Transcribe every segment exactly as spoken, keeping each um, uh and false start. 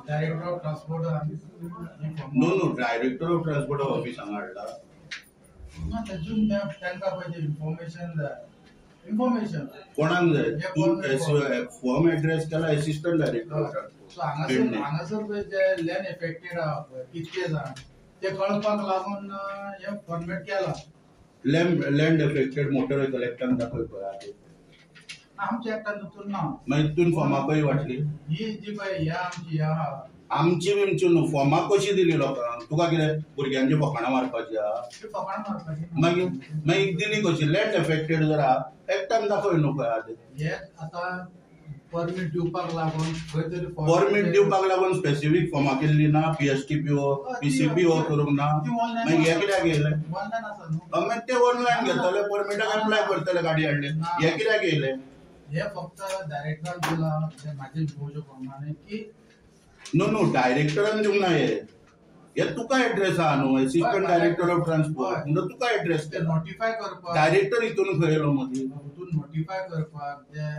Director of Transport. No, no, Director of Transport office हांगा ना त्यातून त्या त्यांना पाहिजे information information कोणाक जाय तू फॉर्म एड्रेस केला असिस्टंट डायरेक्टर ऑफ ट्रान्सपोर्ट सो हांगासर हांगासर जे लँड इफेक्टेड आहा कितके जाण ते कळपाक लागून हे फॉर्मेट केला land land affected motor collector दाखय पळय आमच्या एकटा नुतून ना मागीर तून फॉर्मा पळय वाटली ही जी पळय या आमची या आमची बिमची न्हू फॉर्मा कशी दिली लोकांक तुका कितें भुरग्यांची फकाणां मारपाची आहा फकाणां मारपाची मागीर मागीर दिली कशी लँड इफेक्टेड जर आहा एकटाइम दाखय न्हू पळय आतां हे आतां परमीट दिवपाक लागून खंय तरी परमीट दिवपाक लागून स्पेसिफिक फॉर्मा केल्ली ना पीएसटीपीओ पीसीपीओ करूंक ना मागीर हे कित्याक येयलें ऑनलायन आसा न्हू मागीर ते ऑनलायन घेतले परमिटाक अप्लाय करतले गाडी हाडले हे कित्याक येयलें हे फक्त डायरेक्टर दिला ते माझे भोवजे प्रमाणे की नो नो डायरेक्टरान दिवंक ना हे हे तुका एड्रेस आहा न्हू असिस्टंट डायरेक्टर ऑफ ट्रान्सपोर्ट म्हणजे तुका एड्रेस ते नोटिफाय करपाक डायरेक्टर हितून खंय येयलो मदीं हितून नोटिफाय करपाक ते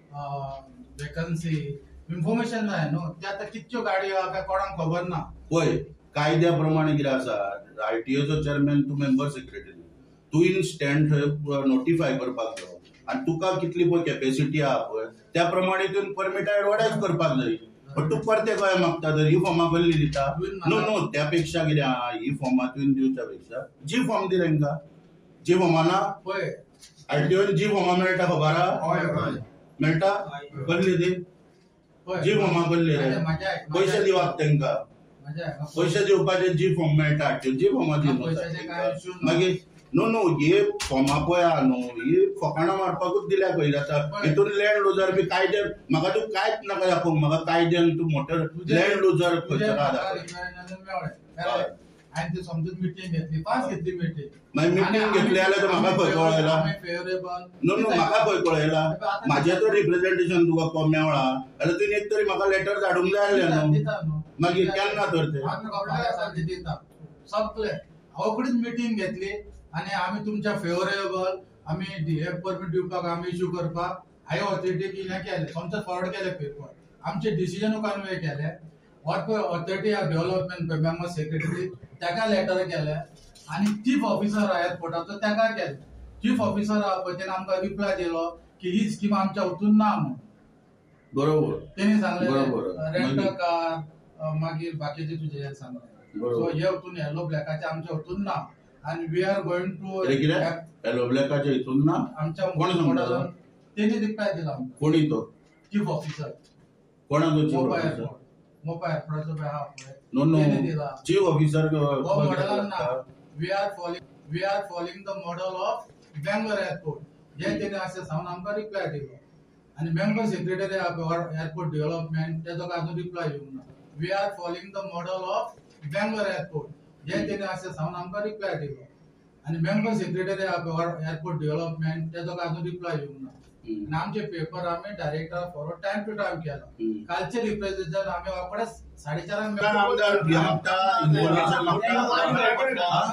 वेकन्सी इन्फॉर्मेशन जाय न्हू ते आतां कितच्यो गाडयो आहा काय कोणाक खबर ना पळय कायद्या प्रमाणे कितें आसा आरटीओचो चेअरमॅन तूं मेंबर सेक्रेटरी तूं इन स्टँड थंय नोटिफाय करपाक जाय आनी तुका कितली पळय कॅपेसिटी आहा पळय त्या प्रमाणे तुवें परमिटा एडवर्टायज करपाक जाय पण तू परते गोंय मागता जर ही फॉर्मा कसली दिता नो नो त्यापेक्षा कितें आहा ही फॉर्मा तुवें दिवच्या पेक्षा जी फॉर्म दी तांकां जी फॉर्मा ना पळय आरटीओन जी फॉर्मा मेळटा खबर आहा मेळटा कसली दी जी फॉर्मा कसली रे पयशे दिवप तांकां पयशे दिवपाचे जी फॉर्म मेळटा आरटीओ जी फॉर्मा दी मागीर नो नो हे फॉर्मा पळय आहा न्हू ही फकाणां मारपाकूच दिल्या खंय जाता हितून लँड लुजर बी कायदे म्हाका तूं कांयच नाका दाखोवंक म्हाका कायद्यान तूं मोटर लँड लुजर खंयसर आहा दाखय आनी ती समजून मिटींग घेतली पास घेतली मिटींग मागीर मिटींग घेतली जाल्यार म्हाका खंय कळयला नो नो म्हाका खंय कळयला म्हाजें तर रिप्रेझेंटेशन तुका मेवळा जाल्यार तुवें एक तरी म्हाका लेटर धाडूंक जाय आसलें न्हू मागीर केन्ना तर ते सगळे अवकडीच मिटींग घेतली आणि आम्ही तुमच्या फेवरेबल आम्ही हे परमीट दिवपाक आम्ही इश्यू करपाक हाय ऑथॉरिटीक हे केले समजा फॉरवर्ड केले पेपर आमचे डिसिजन कन्वे केले authority of development member secretary ताका लेटर केले आणि चीफ ऑफिसर एअरपोर्टाचो ताका केले चीफ ऑफिसर पळय तेणे आमकां रिप्लाय दिलो की ही स्कीम आमच्या हातून ना म्हणून बरोबर तेणे सांगले रेंट कार मागीर बाकीचे तुझे हे सांगले सो हे हातून येलो ब्लॅकाचे आमच्या हातून ना and we are going to hello ब्लॅकाच्या हितून ना आमच्या कोण सांगता तेने रिप्लाय दिला कोणी तो चीफ ऑफिसर कोणाचो चीफ ऑफिसर मोबाईल प्रोजेक्ट हा no no chief officer we are following we are following the model of Bangalore airport हे तेने असे सांगून आमकां रिप्लाय दिलो आणि मेंबर सेक्रेटरी एअरपोर्ट डेव्हलपमेंट त्याचो अजून रिप्लाय येवंक ना we are following the model of Bangalore airport हे तेने असे सांगून आमकां रिप्लाय दिलो आणि मेंबर सेक्रेटरी एअरपोर्ट डेव्हलपमेंट त्याचो अजून रिप्लाय येवंक ना आणि आमचे पेपर आम्ही director forward time to time केला कालचे रिप्रेझेंटेशन आम्ही वापरत साडेचारांक आमदार मागता इन्फॉर्मेशन मागता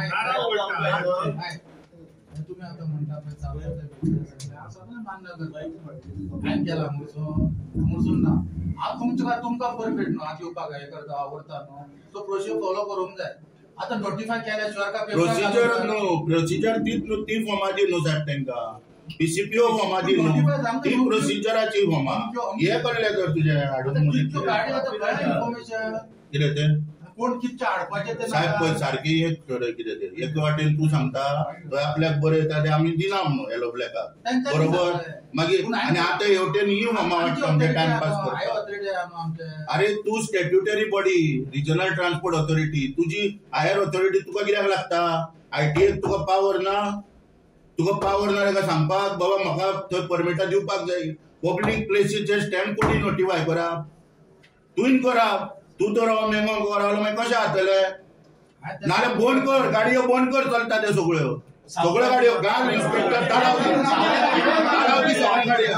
तुम्ही आता म्हणता मान्य करता केला मुसून ना आज तुमच्या तुमकां परफेक्ट न्हू आज येवपाक हे करता आवडता न्हू तो प्रोसिजर फॉलो करूंक जाय आता नोटिफाय केल्याशिवाय का प्रोसिजर न्हू प्रोसिजर तीच न्हू ती फॉर्मा दी न्हू जाता तांकां पीसीपीओ फॉर्मा दी न्हू ती प्रोसिजराची फॉर्मा हे करले तर तुझे हाडून इन्फॉर्मेशन कितें ते कोण कितचे हाडपाचे ते साहेब पळय सारकी एक कितें ते एक वाटेन तूं सांगता थंय आपल्याक बरें येता ते आमी दिना म्हणून येलो ब्लॅकाक बरोबर मागीर आनी आतां हेवटेन ही फॉर्मा वाटता म्हणजे टायम पास करता अरे तूं statutory body regional transport authority तुजी हायर ऑथॉरिटी तुका कित्याक लागता आयटीएक तुका पावर ना तुका पावर ना ताका सांगपाक बाबा म्हाका थंय परमिटा दिवपाक जाय पब्लीक प्लेसीचे स्टँड कोणी नोटिफाय करप तुवें करप तू तो राव मेमो रावलो मागीर कशें जातले नाल्यार बंद कर गाडयो बंद कर चलता ते सगळ्यो सगळ्यो गाडयो गांव इन्स्पेक्टर धाडाव दी धाडाव दी सगळ्यो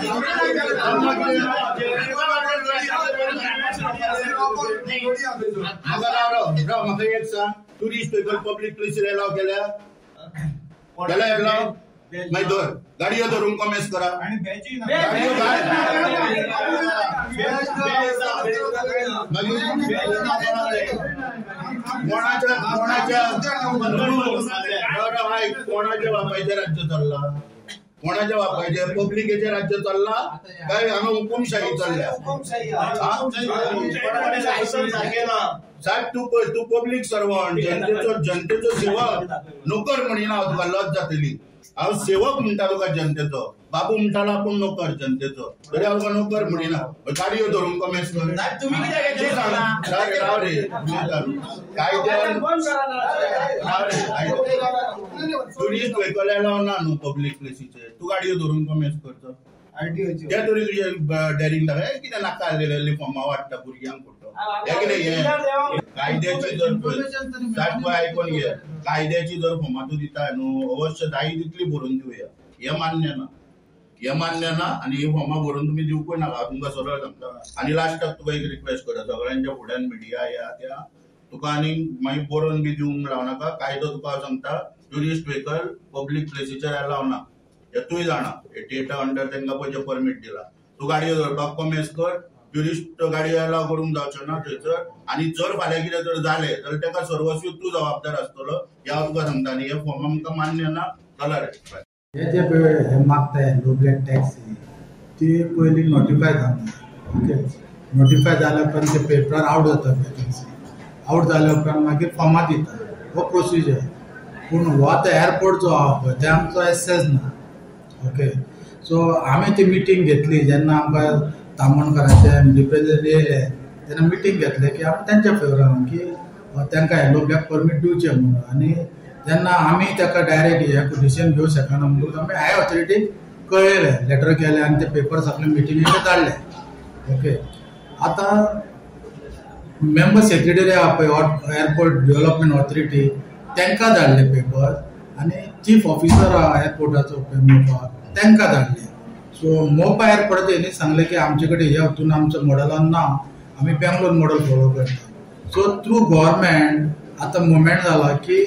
गाडयो म्हाका राव राव म्हाका एक सांग टुरिस्ट व्हेकल पब्लीक प्लेसीर एलाव केल्या केल्या एलाव मागीर धर गाडयो धरून कमेस करा गाडयो कोणाच्या कोणाच्या कोणाच्या बापायचे राज्य चालला कोणाच्या बापायचे पब्लिकेचे राज्य चालला काय हांगा हुकुमशाही चालल्या साहेब तू तू पब्लिक सर्वंट जनतेचो जनतेचो सेवक नोकर म्हणिना हांव तुका लज जातली हांव सेवक म्हणटा तुका जनतेचो बाबू म्हणटालो आपूण नोकर जनतेचो तरी हांव तुका नोकर म्हणिना गाडयो धरून कमेस कर राव रे कायद्यान ट्युरिस्ट व्हेकल लाव ना न्हू पब्लीक प्लेसीचे तू गाडयो धरून कमेस करतो त्या तरी तुझे डॅरिंग दाखय कितें नाका आसलेले फॉर्मा वाडटा भुरग्यांक फोटो हे कितें हे कायद्याची जर आयकून घे कायद्याची जर फॉर्मा तूं दिता न्हू अवश्य जाय तितली भरून दिवया हे मान्य ना हे मान्य ना आनी ही फॉर्मा भरून तुमी दिवूंक नाका तुमकां सरळ सांगता आनी लास्टाक तुका एक रिक्वेस्ट करता सगळ्यांच्या फुड्यान मिडिया या त्या तुका आनी मागीर बरोवन बी दिवंक लावनाका कायदो तुका सांगता ट्युरिस्ट व्हेकल पब्लीक प्लेसीचेर लावना हे तुय जाणा एटी एटा अंडर तांकां पयलीं परमीट दिला तूं गाडयो धरपाक कमेस कर ट्युरिस्ट गाडयो अलाव करूंक जावच्यो ना थंयसर आनी जर फाल्यां कितें जर जालें जाल्यार ताका सर्वस्वी तूं जबाबदार आसतलो हे हांव तुका सांगता आनी हे फॉर्म आमकां मान्य ना जाल्यार हे जे हे मागताय लो ब्लॅक टॅक्स ती पयलीं नोटिफाय जाता ओके नोटिफाय जाल्या उपरांत ते पेपरार आवट जाता वॅकन्सी आवट जाल्या उपरांत मागीर फॉर्मा दिता हो प्रोसिजर पूण हो आतां एअरपोर्ट जो आहा पळय ते आमचो एक्सेस ना ओके सो आमी ती मिटींग घेतली जेन्ना आमकां तामणकाराचे रिप्रेझेंटेटिव्ह येयले तेन्ना मिटींग घेतले की आमी तेंच्या फेवरान की तांकां येलो ब्लॅक परमीट दिवचें म्हणून आनी जेन्ना आमी ताका डायरेक्ट हे डिसिजन घेवंक शकना म्हणून आमी हाय ऑथॉरिटीक कळयलें लेटर केलें आनी ते पेपर सगळे मिटिंगेक धाडले ओके आतां मेंबर सेक्रेटरी आहा पळय एअरपोर्ट डेव्हलपमेंट ऑथॉरिटी तांकां धाडले पेपर आनी चीफ ऑफिसर आहा एअरपोर्टाचो मोपा तांकां धाडले सो मोपा एअरपोर्टाचे हेणी सांगलें की आमचे कडेन हे हातून आमचो मॉडलान ना आमी बेंगलोर मॉडल फॉलो करता सो थ्रू गव्हर्मेंट आतां मुवमेंट जाला की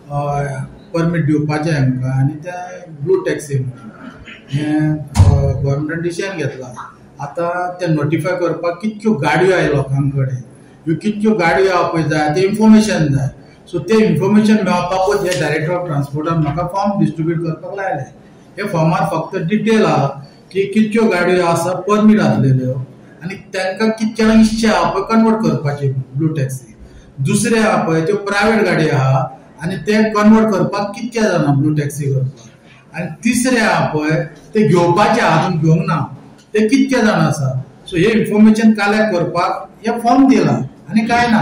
परमीट दिवपाचें आमकां आनी ते ब्लू टॅक्सी म्हणून हें गव्हर्मेंटान डिसिजन घेतला आतां ते नोटिफाय करपाक कितक्यो गाडयो आय लोकां कडेन ह्यो कितक्यो गाडयो आहा पळय जाय ते इन्फॉर्मेशन जाय सो ते इन्फॉर्मेशन मेळपाकूच हे डायरेक्टर ऑफ ट्रान्सपोर्टान म्हाका फॉर्म डिस्ट्रिब्यूट करपाक लायले हे फॉर्मार फक्त डिटेल आहा की कितक्यो गाडयो आसा परमीट आसलेल्यो आनी तांकां कितक्यांक इच्छा आहा पळय कन्वर्ट करपाची ब्लू टॅक्सी दुसरे आहा पळय त्यो प्रायवेट गाडयो आहा आनी ते कन्वर्ट करपाक कितके जाणा ब्लू टॅक्सी करपाक आनी तिसरे आहा पळय ते घेवपाचे अजून घेवंक ना ते कितके जाण आसा सो हे इन्फॉर्मेशन कलेक्ट करपाक हे फॉर्म दिला आनी काय ना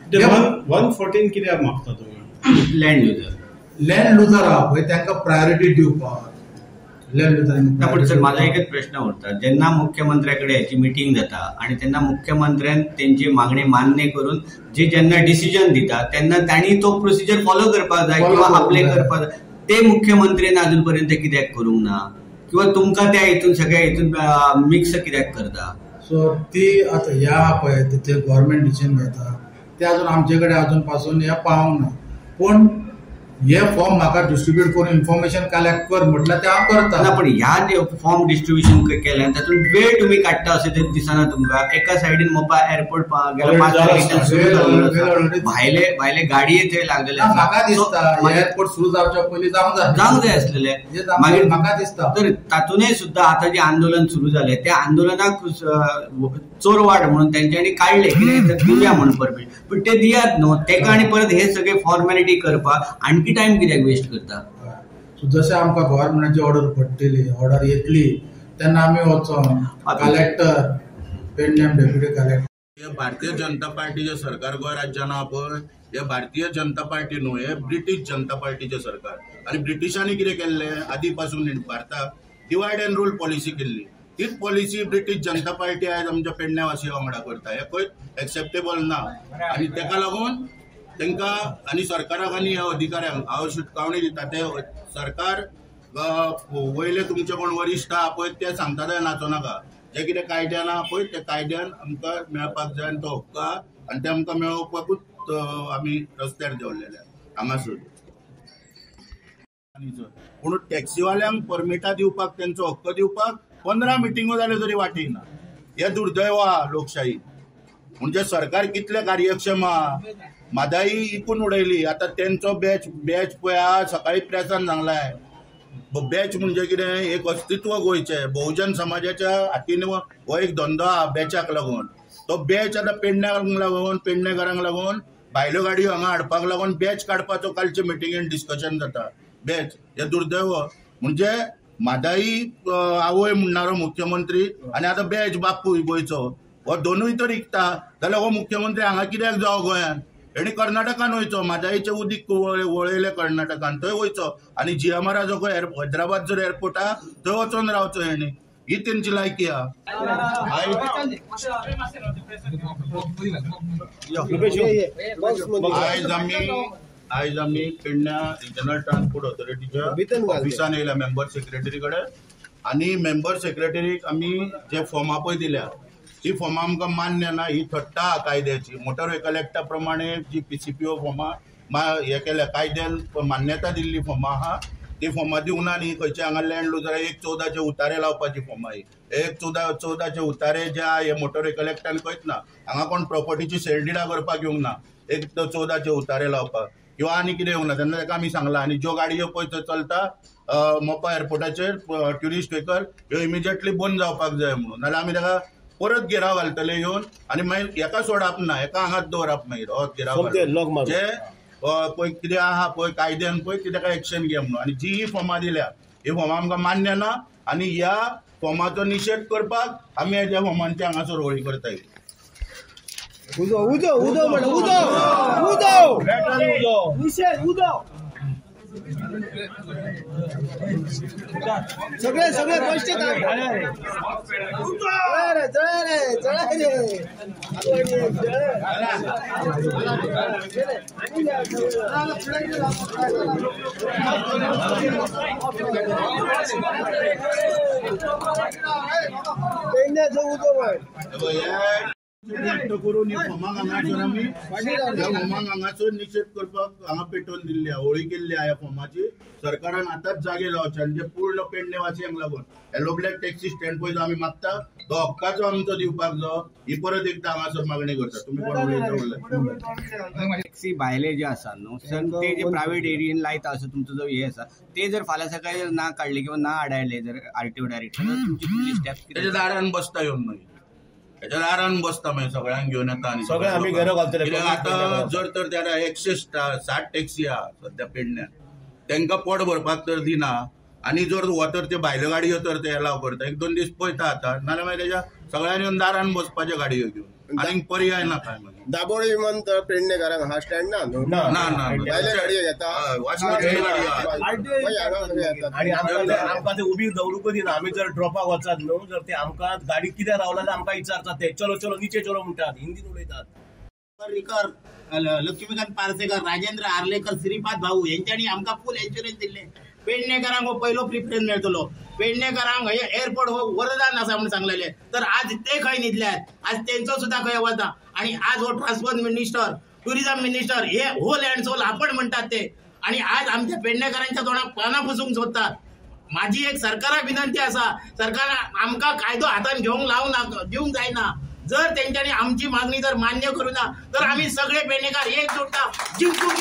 वन फोर्टीन कित्याक मागता तुम्ही लँड युजर लँड लुजर आहा पळय तांकां प्रायोरिटी दिवपाक लँड पण सर माझा एकच प्रश्न उरता जेन्ना मुख्यमंत्र्याकडे याची मिटिंग जाता आणि त्यांना मुख्यमंत्र्यान त्यांची मागणी मान्य करून जे जेन्ना डिसिजन दिता तेन्ना तांणी तो प्रोसिजर फॉलो करपाक जाय किंवा आपले करपाक जाय ते मुख्यमंत्र्यान अजून पर्यंत कित्याक करूंक ना किंवा तुमकां त्या हितून सगळ्या हितून मिक्स कित्याक करता सो ती आतां ह्या पळय ते गव्हर्मेंट डिसिजन घेता ते अजून आमचे कडेन अजून पासून हे पावंक ना पूण हे फॉर्म म्हाका डिस्ट्रीब्यूट करून इन्फॉर्मेशन कलेक्ट कर म्हटल्यार ते हांव करता ना पण ह्या फॉर्म डिस्ट्रीब्युशन केल्या तातून वेळ तुम्ही काडटा अशें ते दिसना तुमकां एका सायडीन मोपा एअरपोर्ट गेल्या पांच तारखेच्यान भायले भायले गाडये थंय लागलेले म्हाका दिसता एअरपोर्ट सुरू जावच्या पयलीं जावंक जाय जावंक जाय आसलेले मागीर म्हाका दिसता तर तातूनय सुद्दां आतां जे आंदोलन सुरू जालें त्या आंदोलनाक चोरवाड म्हणून तेंच्यांनी काडले कित्याक दिवया म्हणून परमीट पण ते दियात न्हू तेका आनी परत हे सगळे फॉर्मॅलिटी करपाक आणखी टाइम कित्याक वेस्ट करता सो जशें आमकां गव्हर्मेंटाची ऑर्डर पडटली ऑर्डर येतली तेन्ना आमी वचो कलेक्टर पेडणेम डेप्युटी कलेक्टर हे भारतीय जनता पार्टीचे सरकार गोंय राज्यान आहा पळय हे भारतीय जनता पार्टी न्हू हे ब्रिटीश जनता पार्टीचे सरकार आनी ब्रिटिशांनी कितें केल्लें आदी पासून भारताक डिवायड अँड रूल पॉलिसी केल्ली तीच पॉलिसी ब्रिटीश जनता पार्टी आयज आमच्या पेडण्यावासी वांगडा करता हे खंयच एक्सेप्टेबल ना आनी तेका लागून तांकां आनी सरकाराक आनी ह्या अधिकाऱ्यांक हांव शिटकावणी दिता ते सरकार वयले तुमचे कोण वरिश्ठ आहा पळय ते सांगता थंय नाचो नाका जे कितें कायद्यान आहा पळय ते कायद्यान आमकां मेळपाक जाय आनी तो हक्क आहा आनी ते आमकां मेळोवपाकूच आमी रस्त्यार देंवलेले हांगासर पूण टॅक्सीवाल्यांक परमिटां दिवपाक तेंचो हक्क दिवपाक पंदरा मिटिंगो जाल्यो तरी वाटेना. हे दुर्दैव आहा लोकशाही. म्हणजे सरकार कितले कार्यक्षम आहा. म्हादई इकून उडयली. आतां तेंचो बॅच बॅच पळय आहा सकाळी प्रेसान सांगलाय बॅच म्हणजे कितें एक अस्तित्व गोंयचें बहुजन समाजाच्या हातीन हो एक धंदो आहा बॅचाक लागून. तो बॅच आतां पेडण्याक लागून पेडणेकारांक लागून भायल्यो गाडयो हांगा हाडपाक लागून बॅच काडपाचो कालचे मिटिंगेन डिस्कशन जाता. बॅच हे दुर्दैव. म्हणजे म्हादई आवय म्हणणारो मुख्यमंत्री आनी आतां बॅच बापूय गोंयचो हो दोनूय तर इकता जाल्यार हो मुख्यमंत्री हांगा कित्याक जावो गोंयांत. हेणी कर्नाटकान वयचो. म्हादईचें उदीक वळयलें कर्नाटकान थंय वयचो आनी जीएमआरा जो खंय हैदराबाद जर एअरपोर्ट आहा थंय वचून रावचो हेणी. ही तेंची लायकी आहा. आयज आमी आयज आमी पेडण्या रिजनल ट्रान्सपोर्ट ऑथॉरिटीच्या ऑफिसान येयल्या मेंबर सेक्रेटरी कडेन आनी मेंबर सेक्रेटरीक आमी जे फॉर्मां पळय दिल्या ती फॉर्मां आमकां मान्य ना. ही थट्टा कायद्याची. मोटर व्हेकल एक्टा प्रमाणे जी पीसीपीओ फॉर्मां हे केल्या कायद्यान मान्यता दिल्ली फॉर्मां आहा ती फॉर्मां दिवना न्ही. खंयचे हांगा लँड लुजर एक चौदाचे उतारे लावपाची फॉर्मां ही एक चौदा चौदाचे उतारे जे हे मोटर व्हेकल एक्टान खंयच ना. हांगा कोण प्रॉपर्टीची सेलडिडा करपाक येवंक ना. एक चौदाचे उतारे लावपाक किंवा आनी कितें येवंक ना. तेन्ना ताका आमी सांगलां आनी ज्यो गाडयो पळय थंय चलता मोपा एअरपोर्टाचेर ट्युरिस्ट व्हेकल ह्यो इमिजिएटली बंद जावपाक जाय म्हणून. नाल्यार आमी ताका परत गिराव घालतले येवन आनी मागीर हेका सोडप ना. हेका हांगाच दवरप मागीर हो गिराव जे पळय कितें आहा पळय कायद्यान पळय ती ताका एक्शन घे म्हणून. आनी जी ही फॉर्मां दिल्या ही फॉर्मां आमकां मान्य ना आनी ह्या फॉर्माचो निशेध करपाक आमी हेज्या फॉर्मांची हांगासर होळी करताय. उदो उदो उदो म्हण उदो उदो निशेध उदो सगळे सगळे गोष्टी करून ही फॉर्मांक हांगासर आमी ह्या फॉर्मांक हांगासर निशेध करपाक हांगा पेटोवन दिल्ली होळी केल्ली ह्या फॉर्माची. सरकारान आतांच जागे लावचे आनी जे पूर्ण पेडणेवासियांक लागून येलो ब्लॅक टॅक्सी स्टँड पळय जो आमी मागता तो हक्काचो आमचो दिवपाक जाय. ही परत एकदा हांगासर मागणी करता. तुमी कोण उलयता टॅक्सी भायले जे आसा न्हू सर ते जे प्रायव्हेट एरियेन लायता असो तुमचो जो हे आसा ते जर फाल्यां सकाळी जर ना काडले किंवा ना आडायले जर आरटीओ डायरेक्टर तुमची पुलीस स्टेप तेच्या दारान बसता येवन मागीर हेच्या दारान बसता मागीर सगळ्यांक घेवन येता आनी सगळे आमी घरा घालतले. आतां जर तर त्या एकशे साठ टॅक्सी आहा सध्या पेडण्यात तांकां पोट भरपाक तर दिना आनी जर हो तर ते भायल्यो गाडयो तर ते एलाव करता एक दोन दीस पळयता आतां नाल्यार मागीर तेच्या सगळ्यांनी येवन दारान बसपाच्यो गाडयो घेवन आनी पर्याय ना काय मागीर. दाबोळी विमानतळ पेडणेकारांक हा स्टँड ना न्हू. ना ना भायले गाडयो येता आणि आमकां ते उबी दवरूंक दिना. आमी जर ड्रॉपाक वचात न्हू जर ते आमकां गाडी कित्याक रावला जाल्यार आमकां विचारतात ते चलो चलो निचे चलो म्हणटात हिंदीन उलयतात. पर्रीकर, लक्ष्मीकांत पार्सेकर, राजेंद्र आर्लेकर, श्रीपाद भाऊ यांच्यानी आमकां फुल इन्शुरन्स दिले. पेडणेकारांक हो पयलो प्रिफरन्स मेळटलो. पेडणेकारांक हे एअरपोर्ट हो वरदान आसा म्हणून सांगलेले तर आज ते खंय न्हिदल्यात. आज तेंचो सुद्धा खंय वता आणि आज हो ट्रान्सपोर्ट मिनिस्टर टुरिझम मिनिस्टर हे होल अँड सोल आपण म्हणतात ते आणि आज आमच्या पेडणेकारांच्या तोंडाक पानां पुसूंक सोदतात. माझी एक सरकाराक विनंती आसा सरकारान आमकां कायदो हातान घेवंक लावंक दिवंक जायना. जर तेंच्यांनी आमची मागणी जर मान्य करू ना तर आम्ही सगळे पेडणेकार एक जोडटा जिंकून